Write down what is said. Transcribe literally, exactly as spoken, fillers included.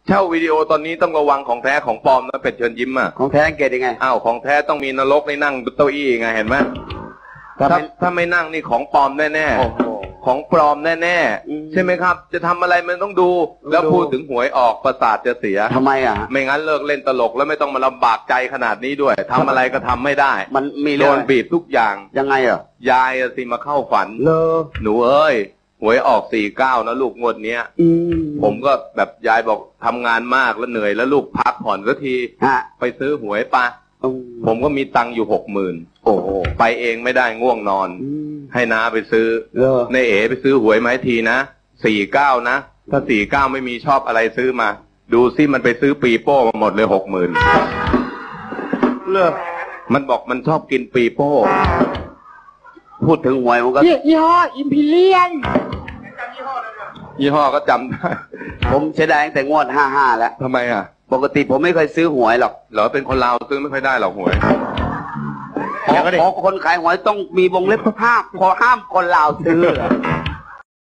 เช่าวิดีโอตอนนี้ต้องระวังของแท้ของปลอมนะเป็ดเชิญยิ้มอ่ะของแท้เกตยังไงอ้าวของแท้ต้องมีนรกในนั่งเก้าอี้ไงเห็นไหมถ้าถ้าไม่นั่งนี่ของปลอมแน่ๆของปลอมแน่ๆใช่ไหมครับจะทำอะไรมันต้องดูแล้วพูดถึงหวยออกประสาทจะเสียทำไมอ่ะไม่งั้นเลิกเล่นตลกแล้วไม่ต้องมาลำบากใจขนาดนี้ด้วยทำอะไรก็ทำไม่ได้มันมีโดนบีบทุกอย่างยังไงอ่ะยายสิมาเข้าฝันเลอหนูเอ้ยหวยออกสี่เก้านะลูกงวดเนี้ยผมก็แบบยายบอกทำงานมากแล้วเหนื่อยแล้วลูกพักผ่อนสักทีไปซื้อหวยปะผมก็มีตังค์อยู่หกหมื่นโอ้ไปเองไม่ได้ง่วงนอนให้น้าไปซื้อในเอ๋ไปซื้อหวยไหมทีนะสี่เก้านะถ้าสี่เก้าไม่มีชอบอะไรซื้อมาดูซิมันไปซื้อปีโป้มาหมดเลยหกหมื่นเลิกมันบอกมันชอบกินปีโป้พูดถึงหวยมันก็ยี่ห้ออิมพีเรียนยี่ห้อก็จำได้ผมเสียดายตั้งแต่งวดห้าห้าแล้วทำไมอ่ะปกติผมไม่เคยซื้อหวยหรอกเหรอเป็นคนลาวซื้อไม่ค่อยได้หรอกหวยขอคนขายหวยต้องมีวงเล็บห้ามขอห้ามคนลาวซื้อ